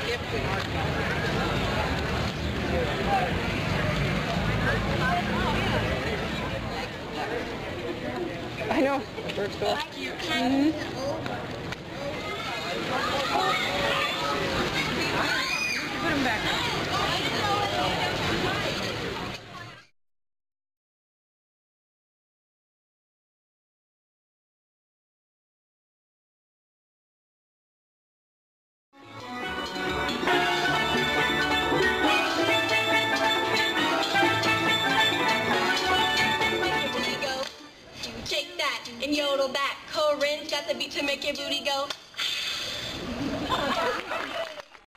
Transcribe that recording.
I know. Bird's cool. Mm-hmm. Put him back. Shake that and yodel back. Corinne's got the beat to make your booty go.